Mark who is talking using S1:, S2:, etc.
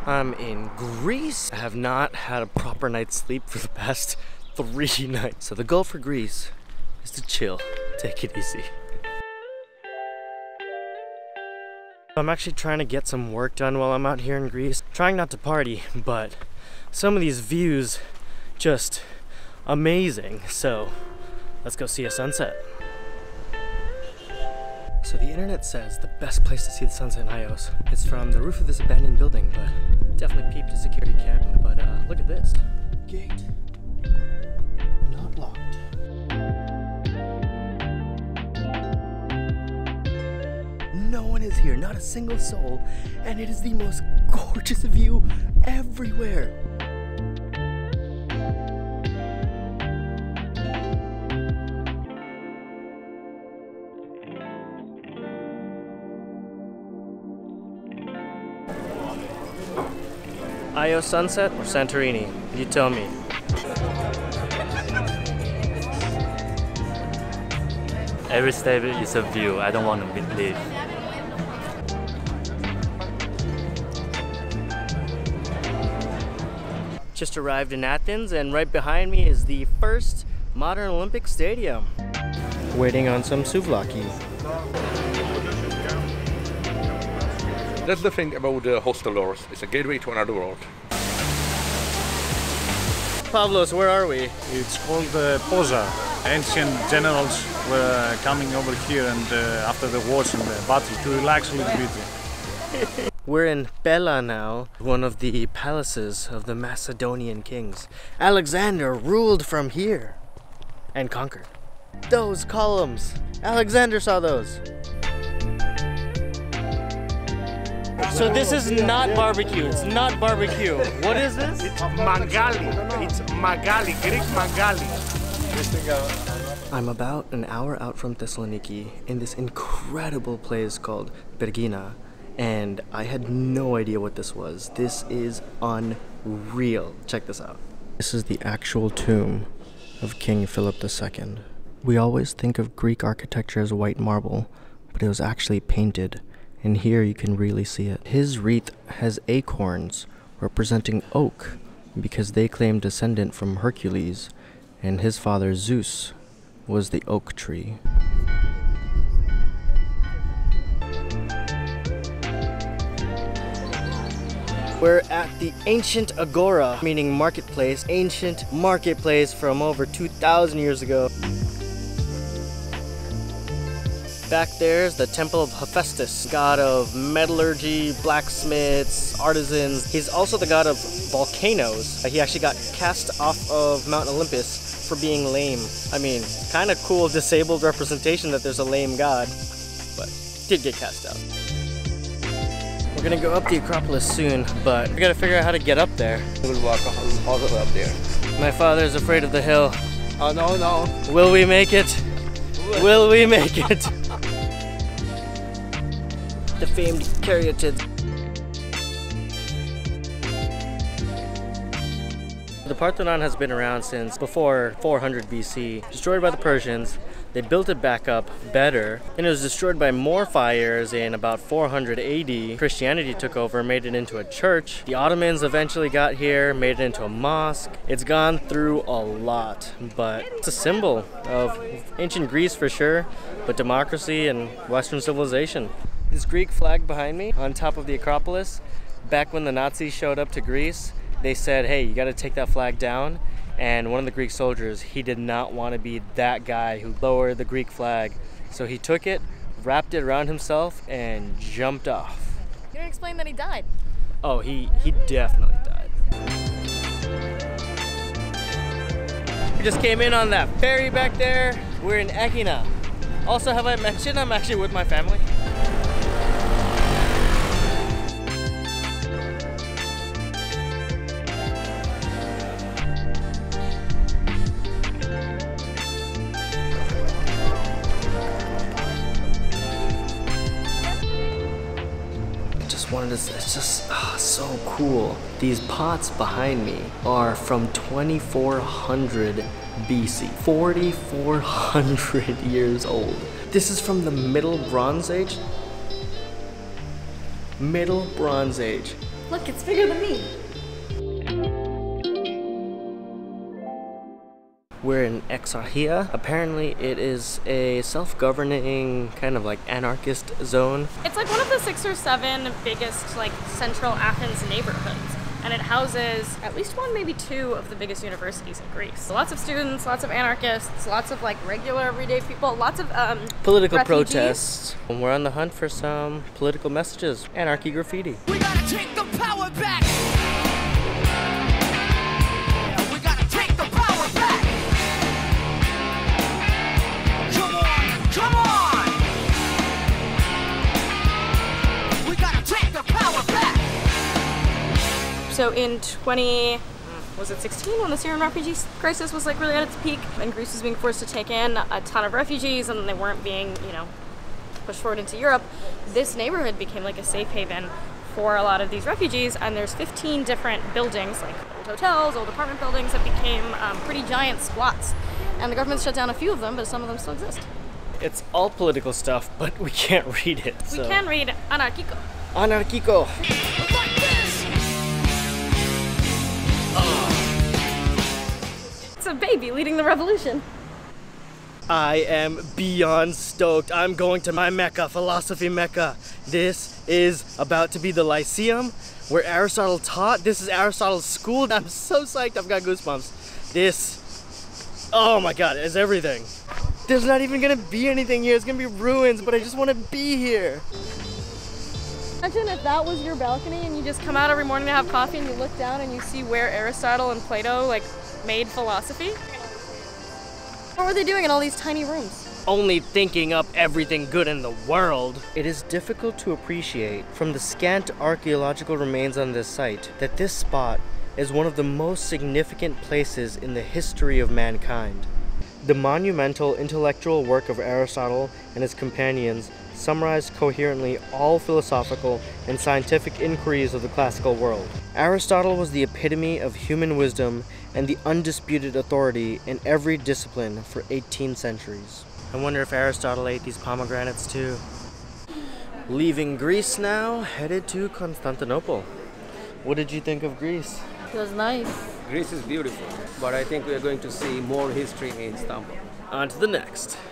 S1: I'm in Greece. I have not had a proper night's sleep for the past 3 nights. So the goal for Greece is to chill, take it easy. I'm actually trying to get some work done while I'm out here in Greece. Trying not to party, but some of these views just amazing. So let's go see a sunset. So the internet says the best place to see the sunset in Ios is from the roof of this abandoned building, but definitely peeped a security cam. But look at this. Gate not locked. No one is here, not a single soul, and it is the most gorgeous view everywhere. Ios sunset or Santorini? You tell me.
S2: Every step is a view. I don't want to leave.
S1: Just arrived in Athens, and right behind me is the first modern Olympic stadium. Waiting on some souvlaki.
S3: That's the thing about the hostel doors. It's a gateway to another world.
S1: Pavlos, where are we?
S4: It's called Posa. Ancient generals were coming over here and after the wars and the battle to relax a little bit.
S1: We're in Pella now, one of the palaces of the Macedonian kings. Alexander ruled from here and conquered. Those columns, Alexander saw those. So this is not barbecue, it's not barbecue. What is this?
S5: It's mangali. It's magali, Greek mangali.
S1: I'm about an hour out from Thessaloniki in this incredible place called Pergina, and I had no idea what this was. This is unreal. Check this out. This is the actual tomb of King Philip II. We always think of Greek architecture as white marble, but it was actually painted, and here you can really see it. His wreath has acorns representing oak because they claim descendant from Hercules, and his father Zeus was the oak tree. We're at the ancient agora, meaning marketplace, ancient marketplace from over 2,000 years ago. Back there's the temple of Hephaestus, god of metallurgy, blacksmiths, artisans. He's also the god of volcanoes. He actually got cast off of Mount Olympus for being lame. I mean, kind of cool disabled representation that there's a lame god, but did get cast out. We're gonna go up the Acropolis soon, but we gotta figure out how to get up there.
S3: We'll walk all the way up there.
S1: My father is afraid of the hill.
S3: Oh no, no.
S1: Will we make it? Will we make it? The famed caryatids. The Parthenon has been around since before 400 BC. Destroyed by the Persians, they built it back up better, and it was destroyed by more fires in about 400 AD. Christianity took over, made it into a church. The Ottomans eventually got here, made it into a mosque. It's gone through a lot, but it's a symbol of ancient Greece for sure, but democracy and Western civilization. This Greek flag behind me on top of the Acropolis, back when the Nazis showed up to Greece, they said, hey, you gotta take that flag down. And one of the Greek soldiers, he did not want to be that guy who lowered the Greek flag. So he took it, wrapped it around himself, and jumped off.
S6: You didn't explain that he died.
S1: Oh, he definitely died. We just came in on that ferry back there. We're in Aegina. Also, have I mentioned I'm actually with my family? It's just so cool. These pots behind me are from 2400 BC, 4,400 years old. This is from the Middle Bronze Age. Middle Bronze Age.
S6: Look, it's bigger than me.
S1: We're in Exarchia. Apparently it is a self-governing kind of like anarchist zone.
S6: It's like one of the 6 or 7 biggest like central Athens neighborhoods. And it houses at least 1, maybe 2 of the biggest universities in Greece. So lots of students, lots of anarchists, lots of like regular everyday people, lots of
S1: political
S6: refugees.
S1: Protests. We're on the hunt for some political messages. Anarchy graffiti.
S7: We gotta take the power back. We gotta take the power back. Come on, come on. We gotta take the power back.
S6: So in 2016 when the Syrian refugee crisis was like really at its peak and Greece was being forced to take in a ton of refugees and they weren't being, you know, pushed forward into Europe, this neighborhood became like a safe haven for a lot of these refugees, and there's 15 different buildings, like old hotels, old apartment buildings that became pretty giant squats. And the government shut down a few of them, but some of them still exist.
S1: It's all political stuff, but we can't read it.
S6: We can read Anarchico.
S1: Anarchico.
S7: Like this.
S6: It's a baby leading the revolution.
S1: I am beyond stoked. I'm going to my Mecca, philosophy Mecca. This is about to be the Lyceum where Aristotle taught. This is Aristotle's school. I'm so psyched. I've got goosebumps. This, oh my God, is everything. There's not even gonna be anything here. It's gonna be ruins, but I just want to be here.
S6: Imagine if that was your balcony and you just come out every morning to have coffee and you look down and you see where Aristotle and Plato like made philosophy. What were they doing in all these tiny rooms?
S1: Only thinking up everything good in the world. It is difficult to appreciate from the scant archaeological remains on this site that this spot is one of the most significant places in the history of mankind. The monumental intellectual work of Aristotle and his companions summarized coherently all philosophical and scientific inquiries of the classical world. Aristotle was the epitome of human wisdom and the undisputed authority in every discipline for 18 centuries. I wonder if Aristotle ate these pomegranates too. Leaving Greece now, headed to Constantinople. What did you think of Greece?
S6: It was nice.
S8: Greece is beautiful, but I think we are going to see more history in Istanbul.
S1: On to the next.